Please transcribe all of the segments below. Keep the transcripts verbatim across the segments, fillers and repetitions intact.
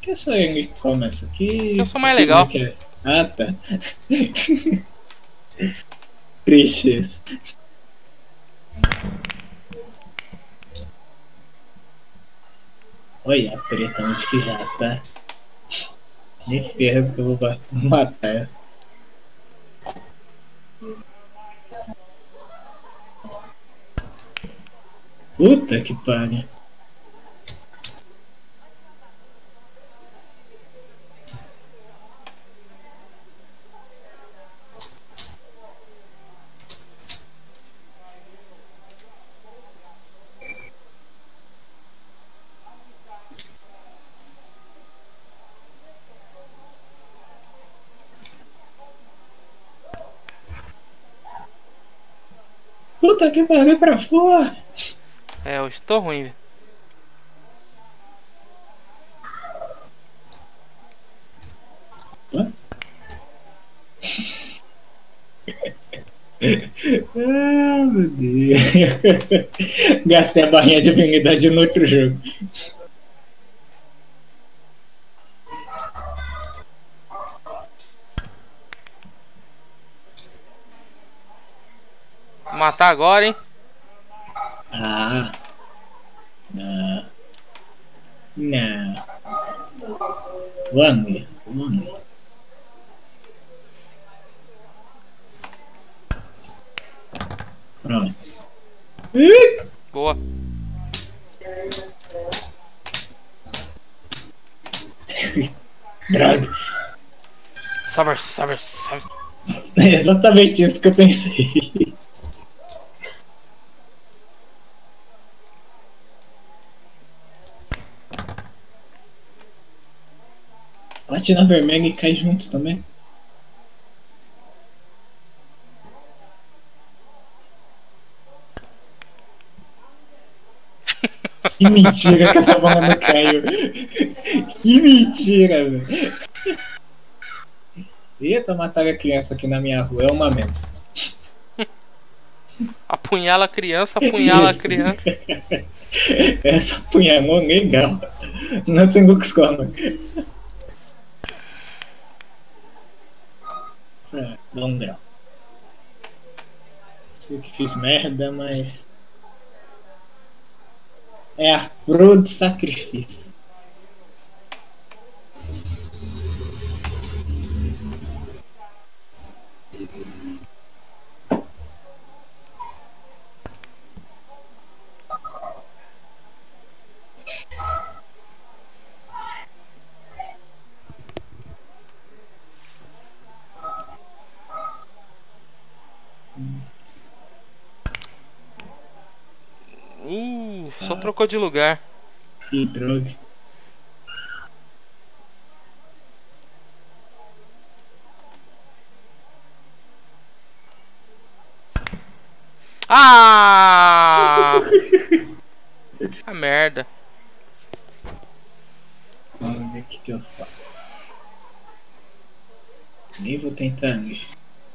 que eu sou ele que começa aqui? Eu sou mais legal. É... Ah, tá. Tristes. Olha a preta onde que já tá. Nem ferro que eu vou matar. Puta que pariu. Puta que pariu pra fora. É, eu estou ruim, velho. Ah, meu Deus. Gastei a barrinha de habilidade no outro jogo. Vou matar agora, hein? Ah. Não. Não. Vamos, vamos. Pronto. Boa. Droga. Saber, saber, saber. É exatamente isso que eu pensei. Bate na vermelha e cai juntos também. Que mentira que essa bola não caiu. Que mentira, velho. Eita, mataram a criança aqui na minha rua. É uma menos. Apunhala a criança, apunhala a criança. Essa apunhalou legal. Não sei o que escola. Ah, dá um grau. Sei que fiz merda, mas... É a pro do sacrifício. Uh, só trocou de lugar. Que droga. Ah! A merda. Vamos ver o que, que eu faço. Nem vou tentar nisso.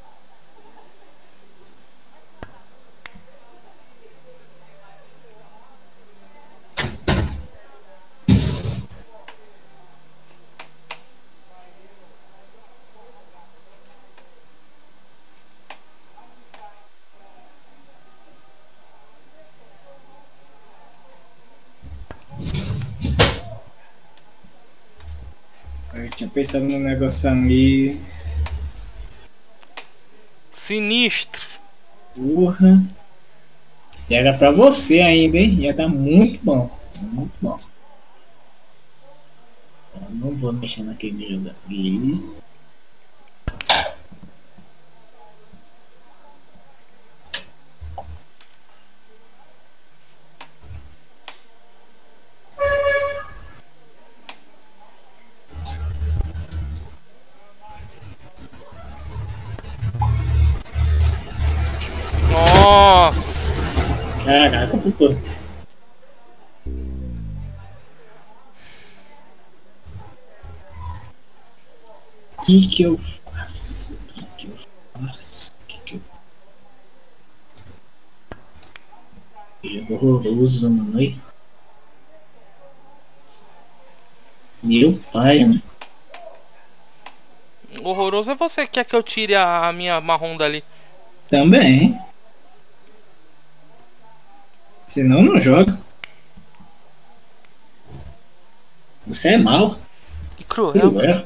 Eu tinha pensado num negócio ali. Sinistro. Porra. E era pra você ainda, hein? Ia dar muito bom. Muito bom. Eu não vou mexer naquele jogo aqui. Nossa. Caraca, pô. O que que eu faço? O que que eu faço? O que que eu Jogo horroroso, mano. Aí. Meu pai, mano. Horroroso é você que quer que eu tire a, a minha marrom dali. Também. Senão não joga. Você é mau. Que cruel. Cruel.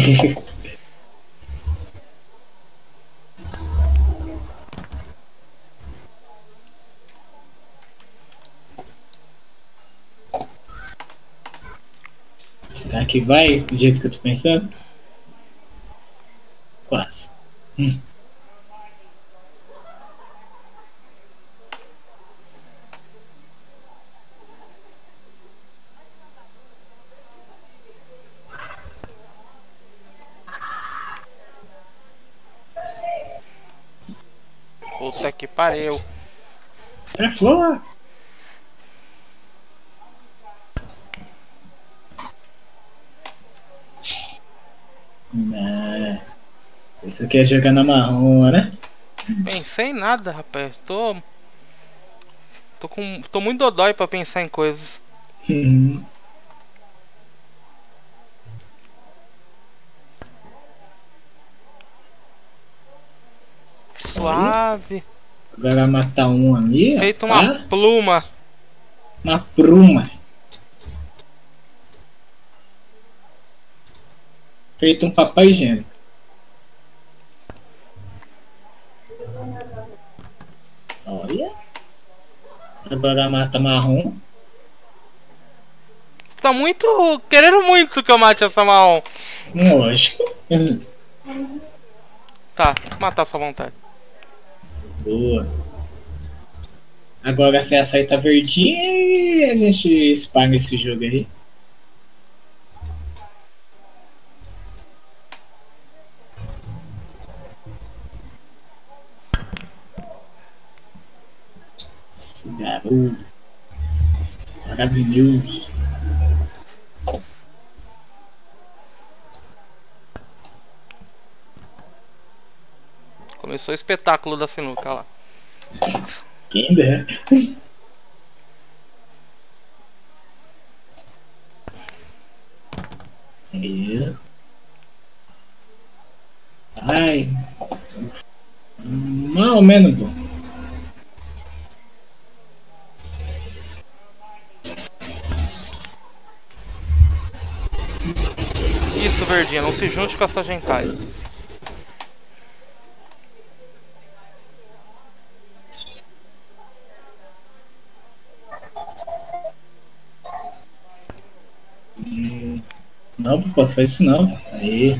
Será que vai do jeito que eu tô pensando? Quase. Hum. Puta que pariu. Pra fora. Não. Isso aqui é jogar na marrom, né? Pensei em nada, rapaz. Tô. Tô com. Tô muito dodói pra pensar em coisas. Uhum. Suave. Agora matar um ali, ó. Feito uma Tá? pluma. Uma pruma. Feito um papai higiênico. Olha. Agora mata marrom. Tá muito. Querendo muito que eu mate essa marrom. Lógico. Tá, matar sua vontade. Boa. Agora se aceita a verdinha, a gente espalha esse jogo aí. Esse garoto. Maravilhoso. Começou o espetáculo da sinuca lá. Quem dera. Isso. Ai. Mais ou menos bom. Isso, verdinha, não se junte com essa gentai. Não, não posso fazer isso não. Aí.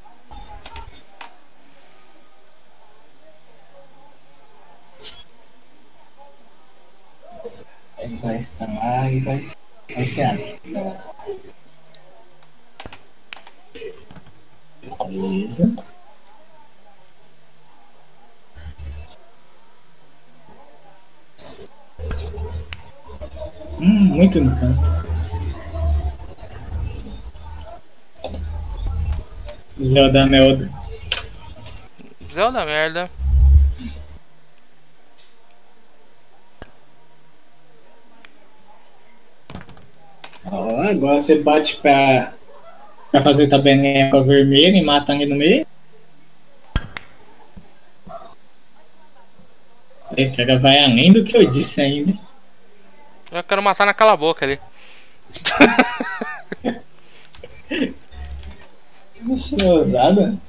Ele vai estamar e vai, vai ser água. Beleza. Hum, muito no canto. Zelda Melda. Zelda merda. Ó, agora você bate pra, pra fazer tabelinha com a vermelha e mata ali no meio. Aí, cara, vai além do que eu disse ainda. Eu quero matar naquela boca ali. Chinelzada.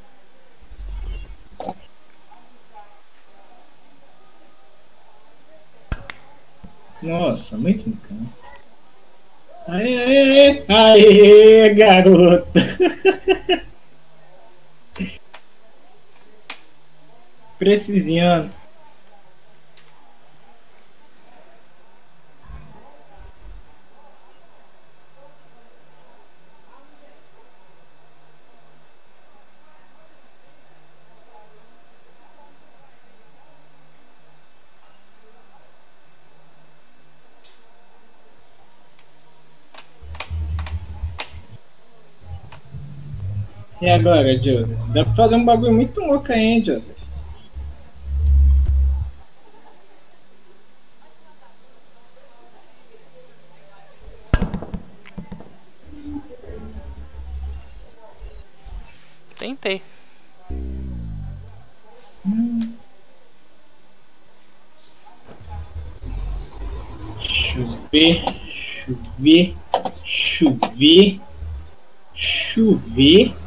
Nossa, muito no canto. Aê, aê, aê, garota. Precisinho. E agora, Joseph? Dá pra fazer um bagulho muito louco aí, hein, Joseph? tentei. Hum. Chover, chover, chover, chover.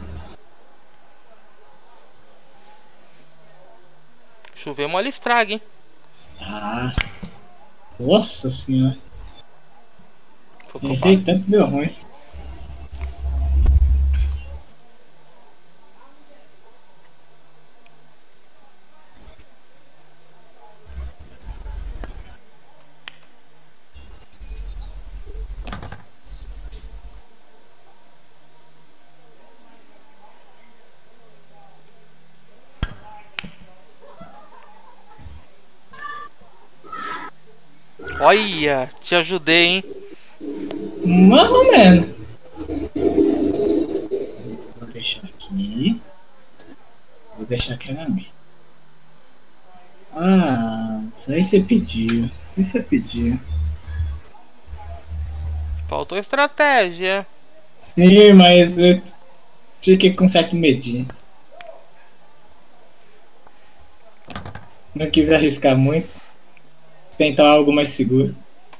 Chover molha estraga, hein? Ah, nossa senhora. Foi o que eu Esse aí falei. tanto deu ruim. Olha, te ajudei, hein? Mais ou menos. Vou deixar aqui. Vou deixar aqui na minha. Ah, isso aí você pediu. Isso você pediu. Faltou estratégia. Sim, mas eu fiquei com certo medinho. Não quis arriscar muito. Tentar algo mais seguro.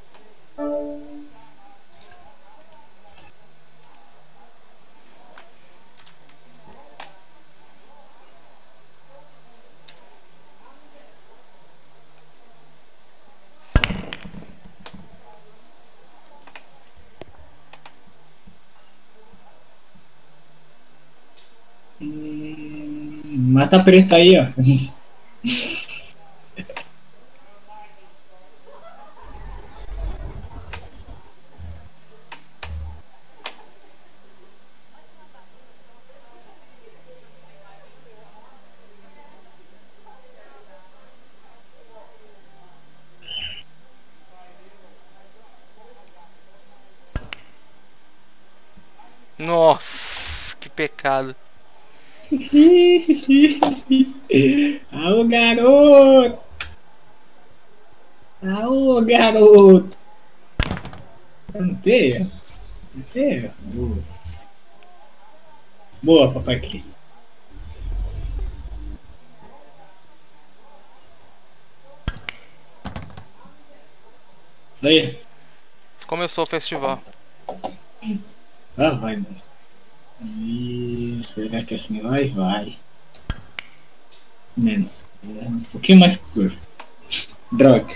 Hum, mata preta aí, ó. Nossa, que pecado. Aô, garoto! Aô, garoto! Canteia? Canteia? Boa. Boa, papai Cris. Aí. Começou o festival. Ah, vai, mano. E será que assim vai? Vai. Menos. É, um pouquinho mais curto. Droga.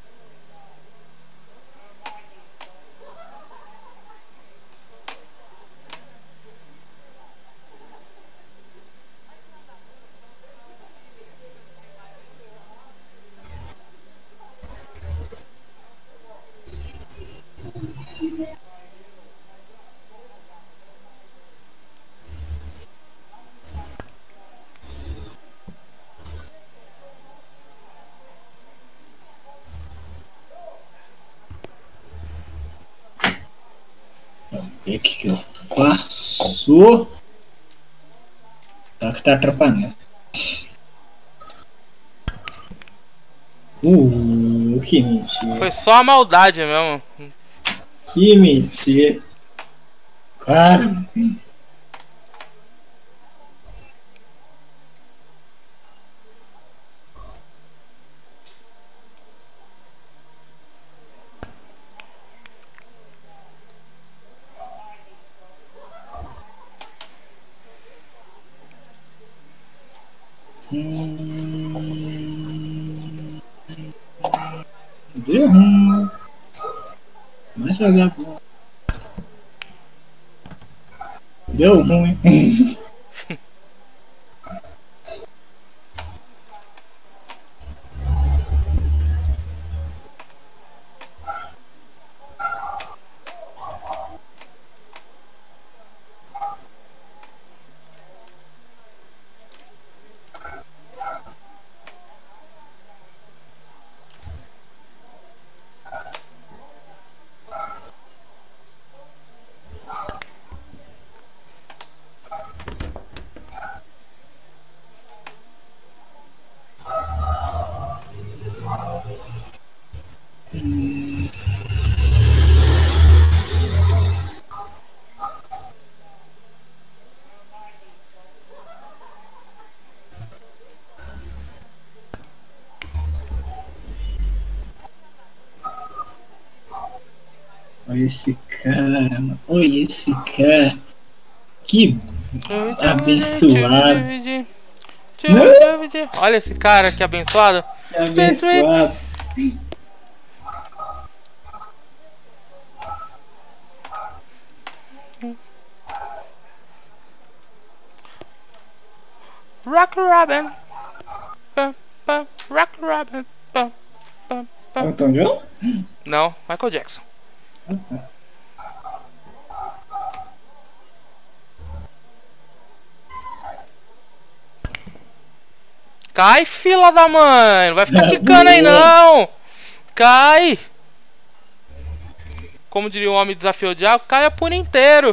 Vamos ver o que, que eu faço. Tá que tá atrapalhando. Uh, que Foi mentira. só a maldade mesmo. Que mentira. Quase. Hum, deu ruim. Mas jogar bola. Deu ruim. Olha esse cara, mano. Olha esse cara. Que abençoado. Olha esse cara que abençoado. Que abençoado. Rock Robin. Rock Robin. Elton John? Não, Michael Jackson. Ah, tá. Cai, fila da mãe. Não vai ficar quicando aí, não. Cai. Como diria o homem desafio o diabo, caia por inteiro.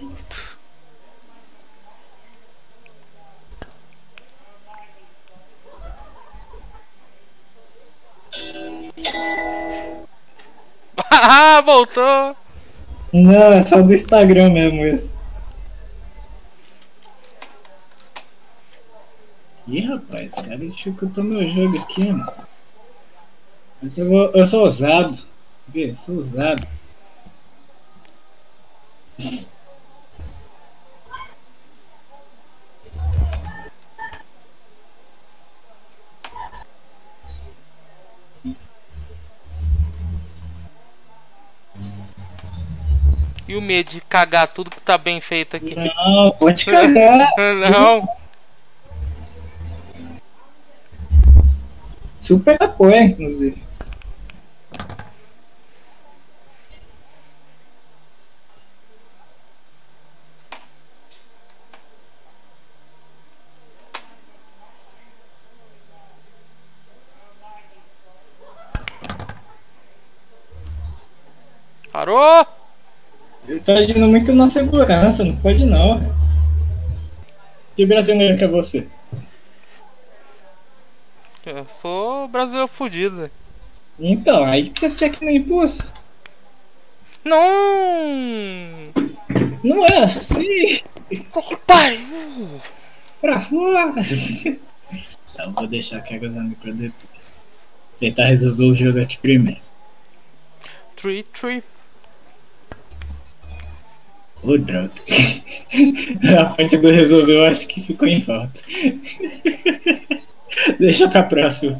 Ah, voltou. Não, é só do Instagram mesmo esse. Ih, rapaz, o cara dificultou meu jogo aqui, mano. Mas eu, vou, eu sou ousado. Vê, sou ousado. E o medo de cagar tudo que tá bem feito aqui. Não, pode cagar. Não. Super apoio, inclusive. Parou! Eu tô agindo muito na segurança, não pode não. Que brasileiro que é você? Eu sou brasileiro fudido. Então, aí que você tinha que nem impulso. Não! Não é assim! Que pariu! Pra fora! Só vou deixar que os amigos pra depois. Tentar resolver o jogo aqui primeiro. Tree, tree. Ô, droga. A parte do resolver eu acho que ficou em falta. Deixa pra próxima.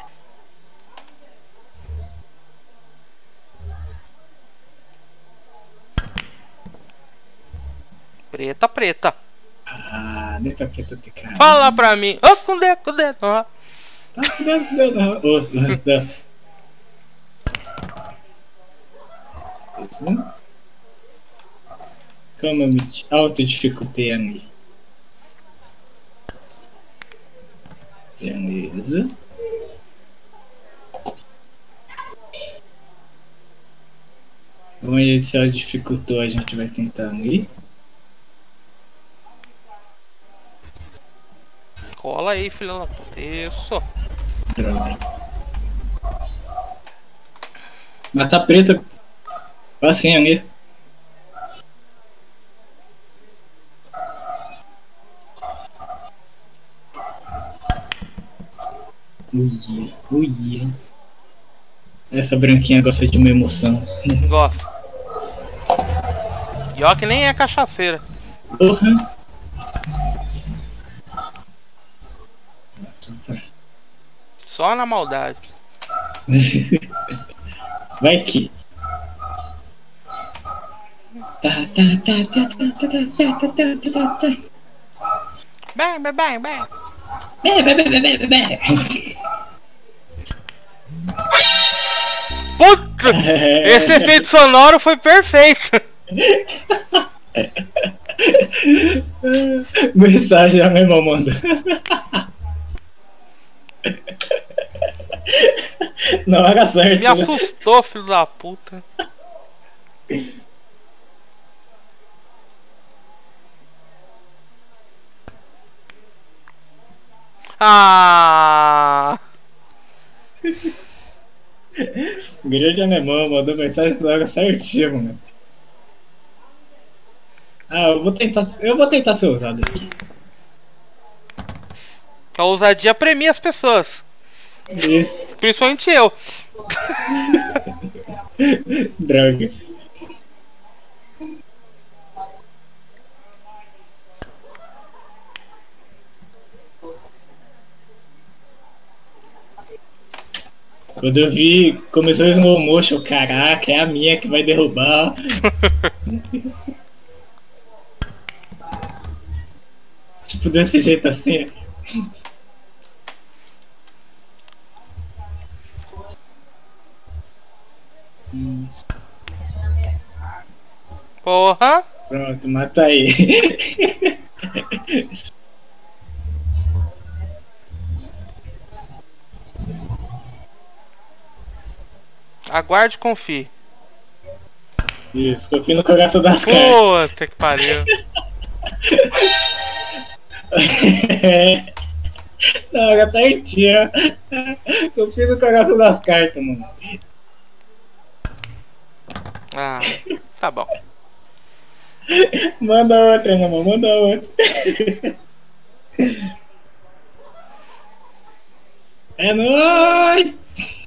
Preta, preta. Ah, nem pra preta ter cara. Fala pra mim. Ô, com dedo, com dedo. Ó. Tá com dedo, não. Ô, não. Isso. Como eu me auto-dificultei a mim. Beleza. Vamos ver se ela dificultou, a gente vai tentar ali. Cola aí, filha da puta. Isso. Droga. Mas tá preta. Assim, ali. Uia, uia. Essa branquinha gosta de uma emoção. Gosto. E ó que nem é cachaceira. Porra. Só na maldade. Vai que. Tá, tá, tá, tá, tá, tá, tá, tá, tá, tá. Bem, bem, bem, bem. Bem, bem, bem, bem, bem, bem. Puta! Esse efeito sonoro foi perfeito. Mensagem a mesma manda. Na hora certa. Me assustou, filho da puta. Ah! Grande alemão mandou mensagem na hora certinha, mano. Ah, eu vou tentar. Eu vou tentar ser ousado aqui. A ousadia premia as pessoas. Isso. Principalmente eu. Droga. Quando eu vi, começou o slow motion, caraca, é a minha que vai derrubar. Tipo, desse jeito assim. Hum, Porra! pronto, mata aí. Aguarde e confie. Isso, confio no coração das cartas. Puta que pariu. É. Na hora certinha. Confio no coração das cartas, mano. Ah, tá bom. Manda outra, mamãe, manda outra. É nóis!